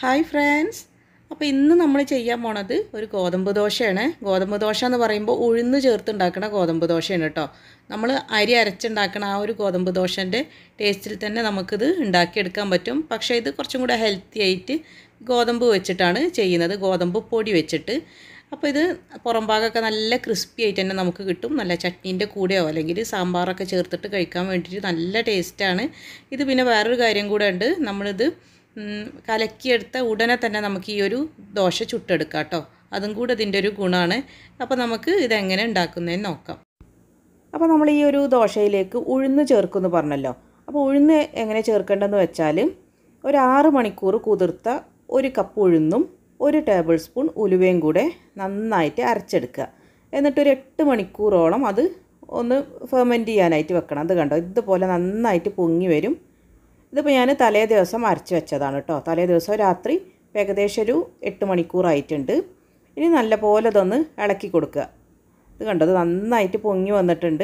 Hi friends, അപ്പോൾ ഇന്ന് നമ്മൾ ചെയ്യാൻ പോണത് ഒരു ഗോതമ്പ് ദോശയാണ്. ഗോതമ്പ് ദോശ എന്ന് പറയുമ്പോൾ ഉഴുന്ന് ചേർത്തുണ്ടാക്കുന്ന ഗോതമ്പ് ദോശയാണ് കേട്ടോ. നമ്മൾ അരി അരച്ചുണ്ടാക്കുന്ന ആ ഒരു ഗോതമ്പ് ദോശൻ്റെ ടേസ്റ്റിൽ തന്നെ നമുക്കിത് ഉണ്ടാക്കിയെടുക്കാൻ പറ്റും. പക്ഷേ ഇത് കുറച്ചും കൂടെ ഹെൽത്തി ആയിട്ട് ഗോതമ്പ് വെച്ചിട്ടാണ് ചെയ്യുന്നത്, ഗോതമ്പ് പൊടി വെച്ചിട്ട്. അപ്പോൾ ഇത് പുറം ഭാഗമൊക്കെ നല്ല ക്രിസ്പി ആയിട്ട് തന്നെ നമുക്ക് കിട്ടും. നല്ല ചട്നീൻ്റെ കൂടെയോ അല്ലെങ്കിൽ സാമ്പാറൊക്കെ ചേർത്തിട്ട് കഴിക്കാൻ വേണ്ടിയിട്ട് നല്ല ടേസ്റ്റാണ് ഇത്. പിന്നെ വേറൊരു കാര്യം കൂടെ ഉണ്ട്, നമ്മളിത് കലക്കിയെടുത്ത ഉടനെ തന്നെ നമുക്ക് ഈ ഒരു ദോശ ചുട്ടെടുക്കാം കേട്ടോ. അതും കൂടെ ഇതിൻ്റെ ഒരു ഗുണമാണ്. അപ്പോൾ നമുക്ക് ഇതെങ്ങനെ ഉണ്ടാക്കുന്നതെന്ന് നോക്കാം. അപ്പോൾ നമ്മൾ ഈ ഒരു ദോശയിലേക്ക് ഉഴുന്ന് ചേർക്കുമെന്ന് പറഞ്ഞല്ലോ. അപ്പോൾ ഉഴുന്ന് എങ്ങനെ ചേർക്കേണ്ടതെന്ന് വെച്ചാൽ, ഒരു 6 മണിക്കൂർ കുതിർത്ത 1 കപ്പ് ഉഴുന്നും 1 ടേബിൾ സ്പൂൺ ഉലുവയും കൂടെ നന്നായിട്ട് അരച്ചെടുക്കുക. എന്നിട്ടൊരു 8 മണിക്കൂറോളം അത് ഒന്ന് ഫെർമെൻറ്റ് ചെയ്യാനായിട്ട് വെക്കണം. അത് കണ്ടോ, ഇതുപോലെ നന്നായിട്ട് പൊങ്ങി വരും. ഇതിപ്പോൾ ഞാൻ തലേ ദിവസം അരച്ച് വെച്ചതാണ് കേട്ടോ. തലേ ദിവസം രാത്രി ഏകദേശം ഒരു 8 മണിക്കൂറായിട്ടുണ്ട്. ഇനി നല്ലപോലെ ഇതൊന്ന് ഇളക്കി കൊടുക്കുക. ഇത് കണ്ടത് നന്നായിട്ട് പൊങ്ങി വന്നിട്ടുണ്ട്.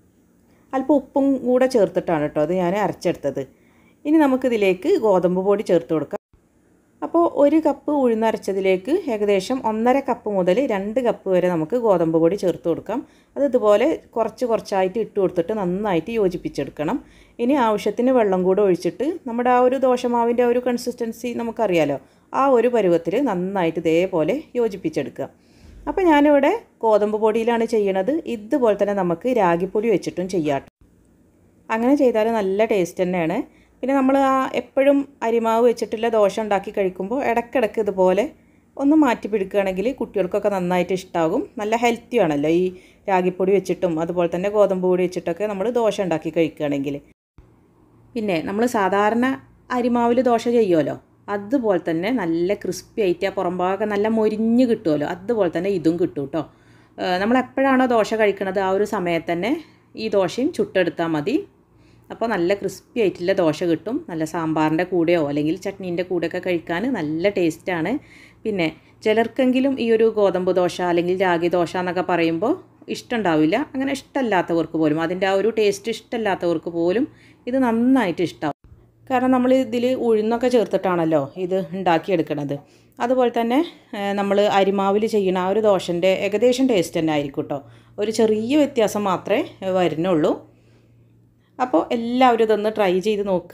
അല്പം ഉപ്പും കൂടെ ചേർത്തിട്ടാണ് കേട്ടോ അത് ഞാൻ അരച്ചെടുത്തത്. ഇനി നമുക്കിതിലേക്ക് ഗോതമ്പ് പൊടി ചേർത്ത് കൊടുക്കാം. അപ്പോൾ 1 കപ്പ് ഉഴുന്നരച്ചതിലേക്ക് ഏകദേശം 1.5 കപ്പ് മുതൽ 2 കപ്പ് വരെ നമുക്ക് ഗോതമ്പ് പൊടി ചേർത്ത് കൊടുക്കാം. അത് ഇതുപോലെ കുറച്ചായിട്ട് ഇട്ട് കൊടുത്തിട്ട് നന്നായിട്ട് യോജിപ്പിച്ചെടുക്കണം. ഇനി ആവശ്യത്തിന് വെള്ളം കൂടെ ഒഴിച്ചിട്ട് നമ്മുടെ ആ ഒരു ദോശമാവിൻ്റെ ഒരു കൺസിസ്റ്റൻസി നമുക്കറിയാലോ, ആ ഒരു പരുവത്തിൽ നന്നായിട്ട് ഇതേപോലെ യോജിപ്പിച്ചെടുക്കുക. അപ്പോൾ ഞാനിവിടെ ഗോതമ്പ് പൊടിയിലാണ് ചെയ്യണത്. ഇതുപോലെ തന്നെ നമുക്ക് രാഗിപ്പൊടി വെച്ചിട്ടും ചെയ്യാം. അങ്ങനെ ചെയ്താൽ നല്ല ടേസ്റ്റ് തന്നെയാണ്. പിന്നെ നമ്മൾ എപ്പോഴും അരിമാവ് വെച്ചിട്ടുള്ള ദോശ ഉണ്ടാക്കി കഴിക്കുമ്പോൾ ഇടയ്ക്കിടയ്ക്ക് ഇതുപോലെ ഒന്ന് മാറ്റി പിടിക്കുകയാണെങ്കിൽ കുട്ടികൾക്കൊക്കെ നന്നായിട്ട് ഇഷ്ടമാകും. നല്ല ഹെൽത്തി ആണല്ലോ ഈ രാഗിപ്പൊടി വെച്ചിട്ടും അതുപോലെ തന്നെ ഗോതമ്പ് പൊടി വെച്ചിട്ടൊക്കെ നമ്മൾ ദോശ ഉണ്ടാക്കി കഴിക്കുകയാണെങ്കിൽ. പിന്നെ നമ്മൾ സാധാരണ അരിമാവിൽ ദോശ ചെയ്യുമല്ലോ, അതുപോലെ തന്നെ നല്ല ക്രിസ്പി ആയിട്ട് ആ പുറം ഭാഗമൊക്കെ നല്ല മൊരിഞ്ഞ് കിട്ടുമല്ലോ, അതുപോലെ തന്നെ ഇതും കിട്ടും കേട്ടോ. നമ്മളെപ്പോഴാണോ ദോശ കഴിക്കുന്നത് ആ ഒരു സമയത്ത് തന്നെ ഈ ദോശയും ചുട്ടെടുത്താൽ മതി. അപ്പോൾ നല്ല ക്രിസ്പി ആയിട്ടുള്ള ദോശ കിട്ടും. നല്ല സാമ്പാറിൻ്റെ കൂടെയോ അല്ലെങ്കിൽ ചട്നീൻ്റെ കൂടെയൊക്കെ കഴിക്കാൻ നല്ല ടേസ്റ്റാണ്. പിന്നെ ചിലർക്കെങ്കിലും ഈ ഒരു ഗോതമ്പ് ദോശ അല്ലെങ്കിൽ രാഗി ദോശ എന്നൊക്കെ പറയുമ്പോൾ ഇഷ്ടമുണ്ടാവില്ല. അങ്ങനെ ഇഷ്ടമല്ലാത്തവർക്ക് പോലും, അതിൻ്റെ ആ ഒരു ടേസ്റ്റ് ഇഷ്ടമല്ലാത്തവർക്ക് പോലും ഇത് നന്നായിട്ട് ഇഷ്ടമാവും. കാരണം നമ്മൾ ഇതിൽ ഉഴുന്നൊക്കെ ചേർത്തിട്ടാണല്ലോ ഇത് ഉണ്ടാക്കിയെടുക്കണത്. അതുപോലെ തന്നെ നമ്മൾ അരിമാവിൽ ചെയ്യുന്ന ആ ഒരു ദോശൻ്റെ ഏകദേശം ടേസ്റ്റ് തന്നെ ആയിരിക്കും കേട്ടോ. ഒരു ചെറിയ വ്യത്യാസം മാത്രമേ വരുന്നുള്ളൂ. അപ്പോൾ എല്ലാവരും ഇതൊന്ന് ട്രൈ ചെയ്ത് നോക്കുക.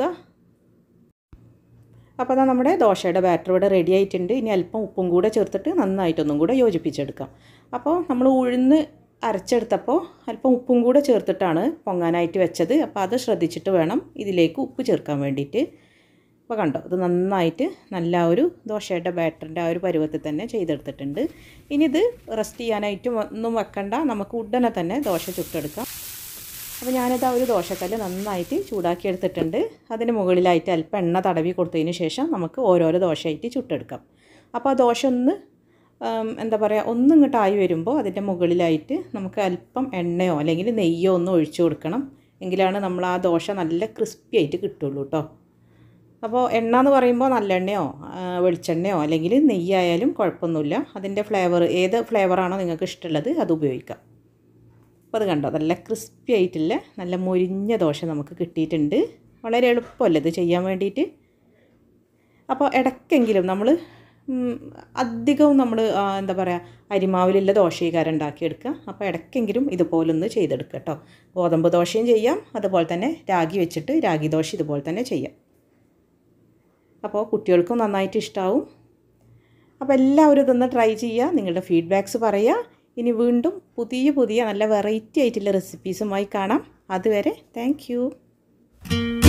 അപ്പോൾ അതാ നമ്മുടെ ദോശയുടെ ബാറ്റർ ഇവിടെ റെഡി ആയിട്ടുണ്ട്. ഇനി അല്പം ഉപ്പും കൂടെ ചേർത്തിട്ട് നന്നായിട്ടൊന്നും കൂടെ യോജിപ്പിച്ചെടുക്കാം. അപ്പോൾ നമ്മൾ ഉഴുന്ന് അരച്ചെടുത്തപ്പോൾ അല്പം ഉപ്പും കൂടെ ചേർത്തിട്ടാണ് പൊങ്ങാനായിട്ട് വെച്ചത്. അപ്പോൾ അത് ശ്രദ്ധിച്ചിട്ട് വേണം ഇതിലേക്ക് ഉപ്പ് ചേർക്കാൻ വേണ്ടിയിട്ട്. അപ്പോൾ കണ്ടോ, ഇത് നന്നായിട്ട് നല്ല ഒരു ദോശയുടെ ബാറ്ററിൻ്റെ ആ ഒരു പരുവത്തിൽ തന്നെ ചെയ്തെടുത്തിട്ടുണ്ട്. ഇനി ഇത് റെസ്റ്റ് ചെയ്യാനായിട്ട് ഒന്നും വെക്കണ്ട, നമുക്ക് ഉടനെ തന്നെ ദോശ ചുട്ടെടുക്കാം. അപ്പോൾ ഞാനിത് ആ ഒരു ദോശക്കല്ല് നന്നായിട്ട് ചൂടാക്കി എടുത്തിട്ടുണ്ട്. അതിന് മുകളിലായിട്ട് അല്പം എണ്ണ തടവി കൊടുത്തതിന് ശേഷം നമുക്ക് ഓരോരോ ദോശയായിട്ട് ചുട്ടെടുക്കാം. അപ്പോൾ ആ ദോശ ഒന്ന് ഒന്നും ഇങ്ങോട്ടായി വരുമ്പോൾ അതിൻ്റെ മുകളിലായിട്ട് നമുക്ക് അല്പം എണ്ണയോ അല്ലെങ്കിൽ നെയ്യോ ഒന്ന് ഒഴിച്ചു കൊടുക്കണം. എങ്കിലാണ് നമ്മൾ ആ ദോശ നല്ല ക്രിസ്പി ആയിട്ട് കിട്ടുള്ളൂ കേട്ടോ. അപ്പോൾ എണ്ണ എന്ന് പറയുമ്പോൾ നല്ലെണ്ണയോ വെളിച്ചെണ്ണയോ അല്ലെങ്കിൽ നെയ്യായാലും കുഴപ്പമൊന്നുമില്ല. അതിൻ്റെ ഫ്ലേവർ ഏത് ഫ്ലേവറാണോ നിങ്ങൾക്ക് ഇഷ്ടമുള്ളത് അത് ഉപയോഗിക്കാം. അപ്പോൾ അത് കണ്ടോ, നല്ല ക്രിസ്പി ആയിട്ടുള്ള നല്ല മൊരിഞ്ഞ ദോശ നമുക്ക് കിട്ടിയിട്ടുണ്ട്. വളരെ എളുപ്പമല്ലേ ഇത് ചെയ്യാൻ വേണ്ടിയിട്ട്. അപ്പോൾ ഇടയ്ക്കെങ്കിലും നമ്മൾ അധികവും നമ്മൾ അരിമാവിലുള്ള ദോശക്കാരം ഉണ്ടാക്കിയെടുക്കുക. അപ്പോൾ ഇടയ്ക്കെങ്കിലും ഇതുപോലൊന്ന് ചെയ്തെടുക്കുക കേട്ടോ. ഗോതമ്പ് ദോശയും ചെയ്യാം, അതുപോലെ തന്നെ രാഗി വെച്ചിട്ട് രാഗി ദോശ ഇതുപോലെ തന്നെ ചെയ്യാം. അപ്പോൾ കുട്ടികൾക്കും നന്നായിട്ട് ഇഷ്ടമാവും. അപ്പോൾ എല്ലാവരും ഇതൊന്ന് ട്രൈ ചെയ്യുക, നിങ്ങളുടെ ഫീഡ്ബാക്ക്സ് പറയുക. ഇനി വീണ്ടും പുതിയ നല്ല വെറൈറ്റി ആയിട്ടുള്ള റെസിപ്പീസുമായി കാണാം. അതുവരെ താങ്ക് യു.